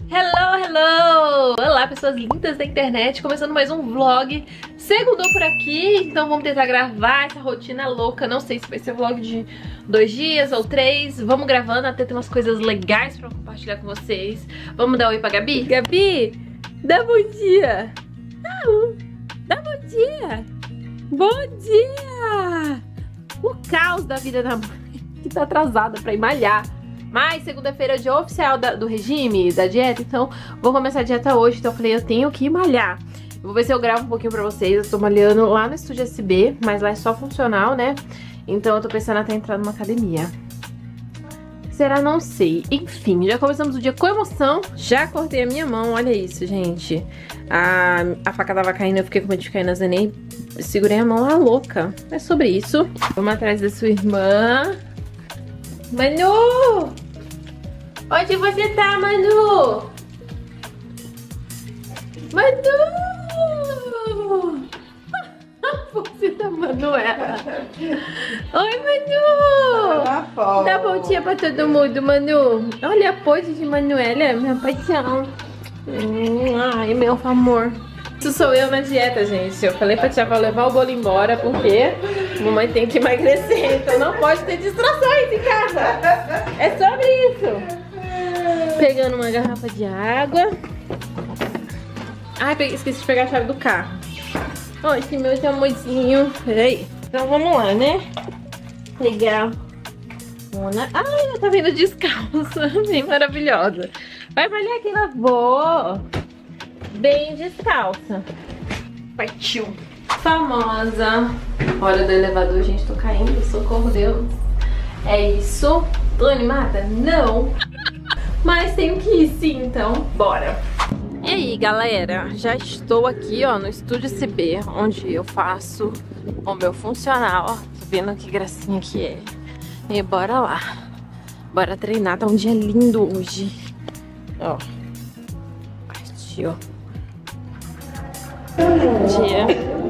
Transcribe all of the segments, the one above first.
Hello, hello! Olá, pessoas lindas da internet, começando mais um vlog. Segundou por aqui, então vamos tentar gravar essa rotina louca. Não sei se vai ser vlog de 2 dias ou 3. Vamos gravando, até tem umas coisas legais pra compartilhar com vocês. Vamos dar um oi pra Gabi? Gabi, dá bom dia! Dá bom dia! Bom dia! O caos da vida da mãe, que tá atrasada pra ir malhar. Mas segunda-feira é o dia oficial do regime, da dieta, então vou começar a dieta hoje. Então eu falei, eu tenho que ir malhar. Vou ver se eu gravo um pouquinho pra vocês. Eu tô malhando lá no Estúdio SB, mas lá é só funcional, né? Então eu tô pensando até em entrar numa academia. Será? Não sei. Enfim, já começamos o dia com emoção. Já cortei a minha mão, olha isso, gente. A faca tava caindo, eu fiquei com medo de cair na Zenei. Segurei a mão lá, louca. É sobre isso. Vamos atrás da sua irmã. Manu! Onde você tá, Manu? Manu! A pose da Manuela. Oi, Manu! Dá bom dia pra todo mundo, Manu. Olha a pose de Manuela, minha paixão. Ai, meu amor. Isso sou eu na dieta, gente. Eu falei pra tia pra levar o bolo embora, porque mamãe tem que emagrecer, então não pode ter distrações em casa. É sobre isso. Pegando uma garrafa de água. Ai, esqueci de pegar a chave do carro. Ó, esse meu amorzinho. Peraí. Então vamos lá, né? Legal. Ai, ela tá vindo descalça. Bem maravilhosa. Vai malhar que lavou. Bem descalça. Partiu. Famosa. Hora do elevador, gente, tô caindo. Socorro, Deus. É isso. Tô animada? Não. Mas tenho que ir sim, então bora. E aí, galera, já estou aqui, ó, no Estúdio CB, onde eu faço o meu funcional, ó. Tô vendo que gracinha que é. E bora lá. Bora treinar, tá um dia lindo hoje. Ó. Partiu. Dia.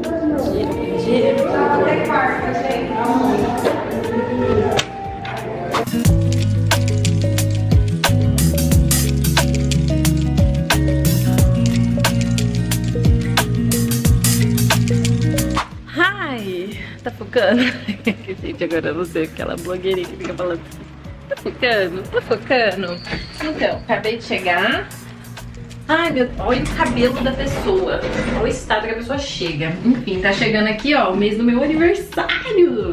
Ai, tá focando? Gente, agora eu não sei aquela blogueirinha que fica falando. Tá focando? Tá focando? Então, acabei de chegar. Ai, meu, olha o cabelo da pessoa. Olha o estado que a pessoa chega. Enfim, tá chegando aqui, ó, o mês do meu aniversário.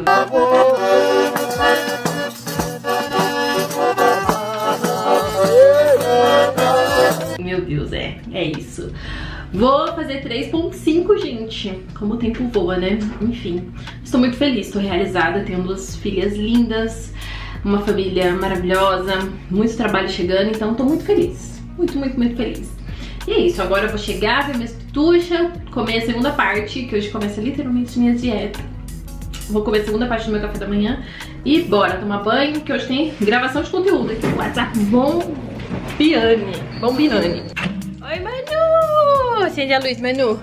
Meu Deus, é isso. Vou fazer 3.5, gente. Como o tempo voa, né? Enfim, estou muito feliz, estou realizada. Tenho 2 filhas lindas, uma família maravilhosa, muito trabalho chegando, então tô muito feliz. Muito, muito, muito feliz. E é isso, agora eu vou chegar, ver minhas pituchas, comer a segunda parte, que hoje começa literalmente minha dieta. Vou comer a segunda parte do meu café da manhã e bora tomar banho, que hoje tem gravação de conteúdo aqui no WhatsApp. Bombiane. Oi, Manu! Acende a luz, Manu.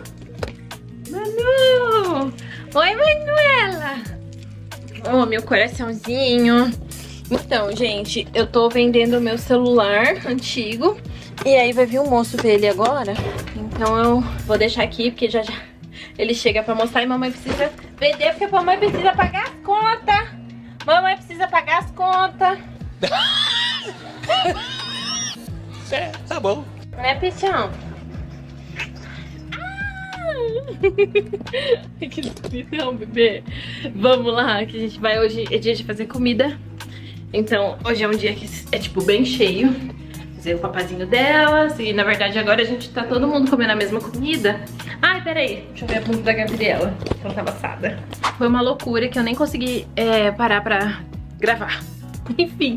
Manu! Oi, Manuela! Oh, meu coraçãozinho. Então, gente, eu tô vendendo o meu celular antigo. E aí vai vir um moço ver ele agora. Então eu vou deixar aqui, porque já ele chega pra mostrar. E mamãe precisa vender, porque a mamãe precisa pagar as contas. Mamãe precisa pagar as contas. É, tá bom. Né, Pichão? Que delícia, bebê. Vamos lá, que a gente vai hoje. É dia de fazer comida. Então, hoje é um dia que é tipo bem cheio. Fazer o papazinho delas. E na verdade agora a gente tá todo mundo comendo a mesma comida. Ai, peraí, deixa eu ver a bunda da Gabriela, que ela tava assada. Foi uma loucura que eu nem consegui parar pra gravar. Enfim,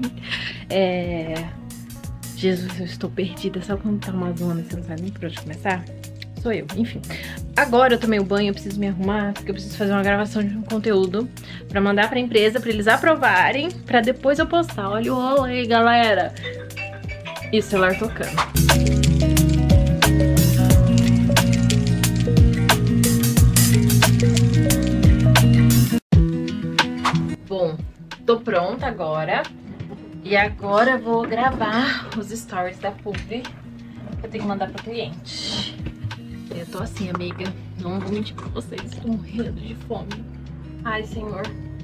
Jesus, eu estou perdida. Sabe quando tá uma zona e você não sabe nem por onde começar? Sou eu, enfim. Agora eu tomei o banho, eu preciso me arrumar, porque eu preciso fazer uma gravação de um conteúdo pra mandar pra empresa, pra eles aprovarem, pra depois eu postar. Olha o rolo aí, galera. E o celular tocando. Bom, tô pronta agora. E agora eu vou gravar os stories da Pub Eu tenho que mandar pro cliente. Eu tô assim, amiga. Não vou mentir pra vocês. Tô morrendo de fome. Ai, senhor.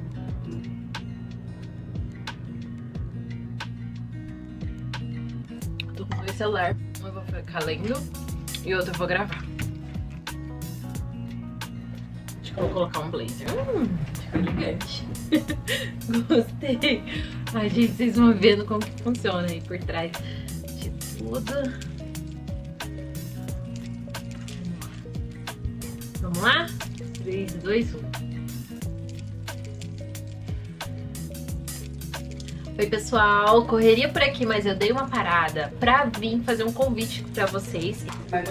Tô com dois celulares. Um eu vou ficar lendo e outro eu vou gravar. Acho que eu vou colocar um blazer. Ficou elegante. Gostei. Ai, gente, vocês vão vendo como que funciona aí por trás de tudo. Vamos lá? 3, 2, 1. Oi, pessoal, correria por aqui, mas eu dei uma parada pra vir fazer um convite pra vocês.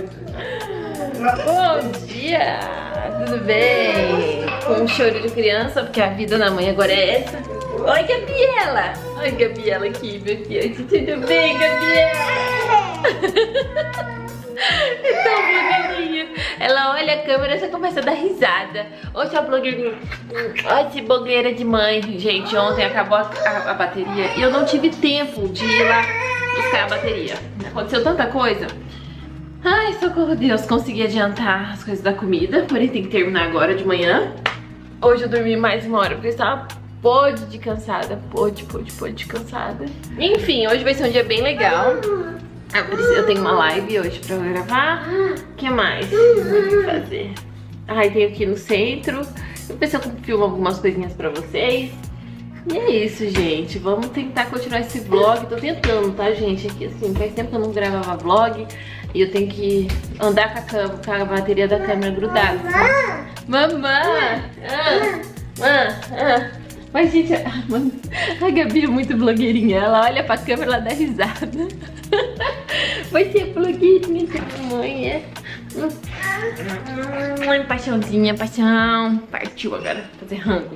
Bom dia! Tudo bem? Com um choro de criança, porque a vida da mãe agora é essa. Oi, Gabriela! Oi, Gabriela aqui, meu filho. Tudo bem, Gabriela? É tão bonitinha. Ela olha a câmera e já começa a dar risada. Ô, sua blogueirinha. Olha esse blogueira de mãe. Gente, ontem acabou a bateria e eu não tive tempo de ir lá buscar a bateria. Aconteceu tanta coisa. Ai, socorro, Deus. Consegui adiantar as coisas da comida, porém tem que terminar agora de manhã. Hoje eu dormi mais uma hora porque eu estava podre de cansada. Podre de cansada. Enfim, hoje vai ser um dia bem legal. Eu tenho uma live hoje pra gravar. O que mais eu vou fazer? Ai, tenho que ir no centro. Eu pensei que eu filmo algumas coisinhas pra vocês. E é isso, gente. Vamos tentar continuar esse vlog. Tô tentando, tá, gente? Aqui, assim, faz tempo que eu não gravava vlog. E eu tenho que andar com a bateria da câmera grudada. Mamãe! Mas, gente, a Gabi é muito blogueirinha. Ela olha pra câmera e ela dá risada. Vai ser blogueirinha da mamãe, é? Paixãozinha, paixão. Partiu agora fazer rango.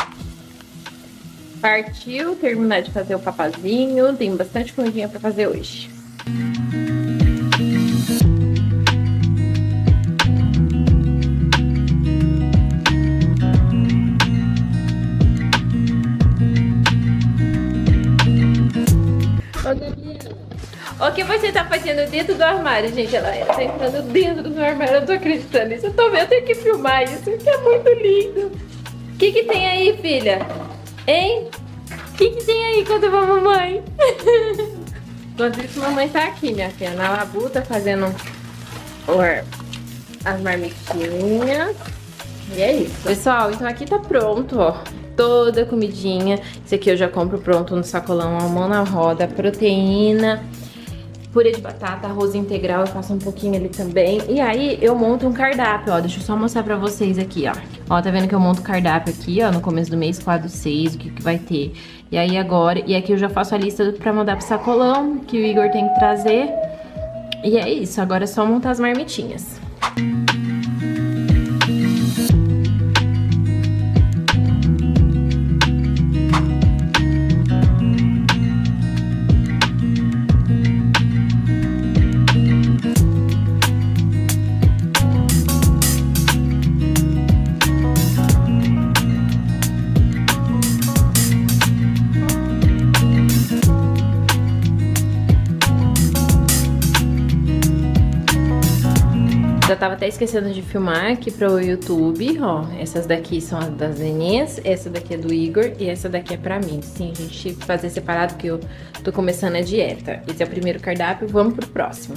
Partiu terminar de fazer o papazinho. Tem bastante comidinha pra fazer hoje. O que você tá fazendo dentro do armário, gente? Ela tá entrando dentro do armário, eu não tô acreditando nisso. Eu tô vendo, eu tenho que filmar isso, que é muito lindo. O que tem aí, filha? Hein? O que tem aí? Conta pra mamãe. Enquanto isso, mamãe tá aqui, minha filha, na labuta, fazendo as marmitinhas. E é isso. Pessoal, então aqui tá pronto, ó. Toda a comidinha. Esse aqui eu já compro pronto no sacolão, a mão na roda, proteína, purê de batata, arroz integral, eu faço um pouquinho ali também. E aí eu monto um cardápio, ó, deixa eu só mostrar pra vocês aqui, ó. Ó, tá vendo que eu monto o cardápio aqui, ó, no começo do mês, quadro 6, o que vai ter. E aí agora, e aqui eu já faço a lista pra mandar pro sacolão, que o Igor tem que trazer. E é isso, agora é só montar as marmitinhas. Já tava até esquecendo de filmar aqui pro YouTube, ó. Essas daqui são as das Nenês, essa daqui é do Igor e essa daqui é pra mim. Sim, a gente tive que fazer separado porque eu tô começando a dieta. Esse é o primeiro cardápio, vamos pro próximo.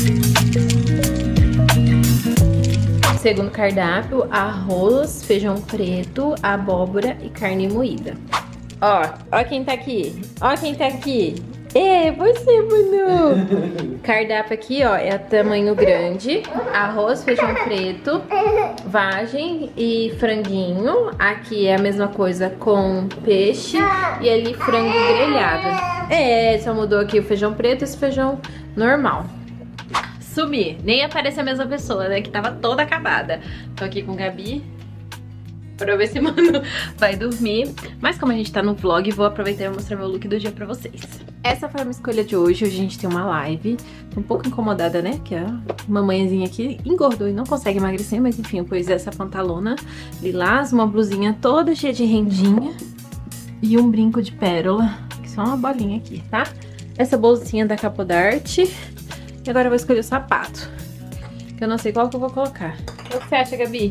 Segundo cardápio, arroz, feijão preto, abóbora e carne moída. Ó quem tá aqui, ó quem tá aqui. É, você, Manu. Cardápio aqui, ó, é tamanho grande. Arroz, feijão preto, vagem e franguinho. Aqui é a mesma coisa com peixe e ali frango grelhado. É, só mudou aqui o feijão preto e esse feijão normal. Sumi, nem aparece a mesma pessoa, né, que tava toda acabada. Tô aqui com Gabi pra ver se Manu vai dormir. Mas como a gente tá no vlog, vou aproveitar e mostrar meu look do dia pra vocês. Essa foi a minha escolha de hoje. Hoje a gente tem uma live. Tô um pouco incomodada, né? Que a mamãezinha aqui engordou e não consegue emagrecer. Mas enfim, eu pus essa pantalona lilás, uma blusinha toda cheia de rendinha e um brinco de pérola, que só uma bolinha aqui, tá? Essa bolsinha da Capodarte. E agora eu vou escolher o sapato, que eu não sei qual que eu vou colocar. O que você acha, Gabi?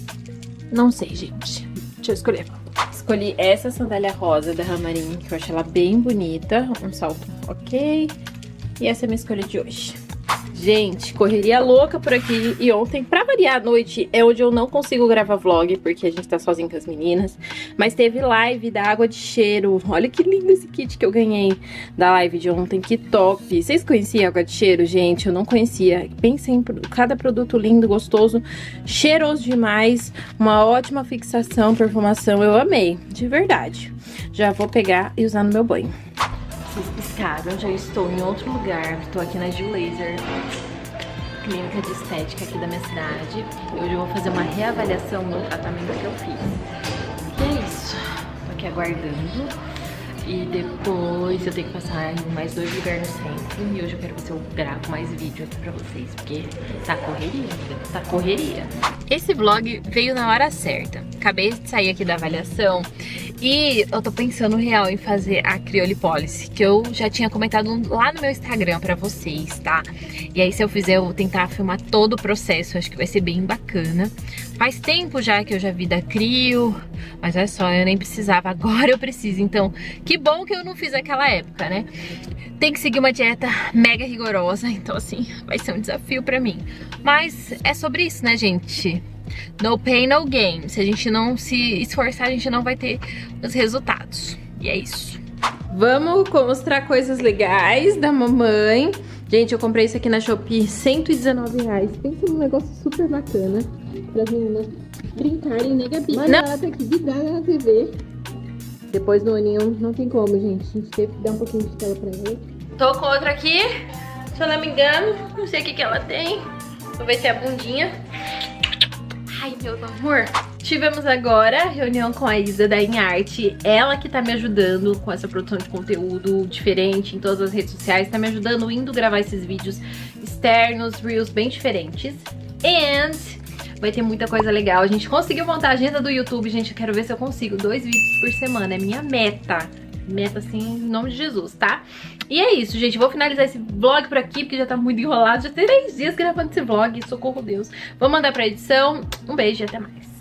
Não sei, gente. Deixa eu escolher. Escolhi essa sandália rosa da Ramarim, que eu acho ela bem bonita. Um salto ok. E essa é a minha escolha de hoje. Gente, correria louca por aqui. E ontem, pra variar a noite, é onde eu não consigo gravar vlog, porque a gente tá sozinho com as meninas. Mas teve live da água de cheiro. Olha que lindo esse kit que eu ganhei da live de ontem, que top. Vocês conheciam água de cheiro, gente? Eu não conhecia. Pensem em cada produto lindo, gostoso, cheiroso demais. Uma ótima fixação, perfumação. Eu amei, de verdade. Já vou pegar e usar no meu banho. Vocês piscaram, já estou em outro lugar. Estou aqui na Gil Laser, clínica de estética aqui da minha cidade. Hoje eu vou fazer uma reavaliação no tratamento que eu fiz. E é isso. Tô aqui aguardando. E depois eu tenho que passar em mais 2 lugares no centro. E hoje eu quero ver se eu gravo mais vídeo aqui pra vocês, porque tá correria, tá correria. Esse vlog veio na hora certa. Acabei de sair aqui da avaliação e eu tô pensando real em fazer a criolipólise, que eu já tinha comentado lá no meu Instagram pra vocês, tá? E aí se eu fizer, eu vou tentar filmar todo o processo, acho que vai ser bem bacana. Faz tempo já que eu já vi da crio, mas olha só, eu nem precisava, agora eu preciso, então que bom que eu não fiz naquela época, né? Tem que seguir uma dieta mega rigorosa, então assim, vai ser um desafio pra mim. Mas é sobre isso, né, gente? No pain, no gain. Se a gente não se esforçar, a gente não vai ter os resultados. E é isso. Vamos mostrar coisas legais da mamãe. Gente, eu comprei isso aqui na Shopee, R$119. Pensa num negócio super bacana para as meninas brincarem, né, Gabi? Mas ela tá aqui vidrada na TV. Depois no aninho não tem como, gente. A gente teve que dar um pouquinho de tela pra ela. Tô com outra aqui, se eu não me engano. Não sei o que ela tem. Vou ver se é a bundinha. Ai, meu amor. Tivemos agora a reunião com a Isa da InArt. Ela que tá me ajudando com essa produção de conteúdo diferente em todas as redes sociais. Tá me ajudando indo gravar esses vídeos externos, reels bem diferentes. And vai ter muita coisa legal. A gente conseguiu montar a agenda do YouTube, gente. Eu quero ver se eu consigo 2 vídeos por semana. É minha meta. Meta, assim, em nome de Jesus, tá? E é isso, gente. Vou finalizar esse vlog por aqui, porque já tá muito enrolado. Já tem 3 dias gravando esse vlog. Socorro, Deus. Vou mandar pra edição. Um beijo e até mais.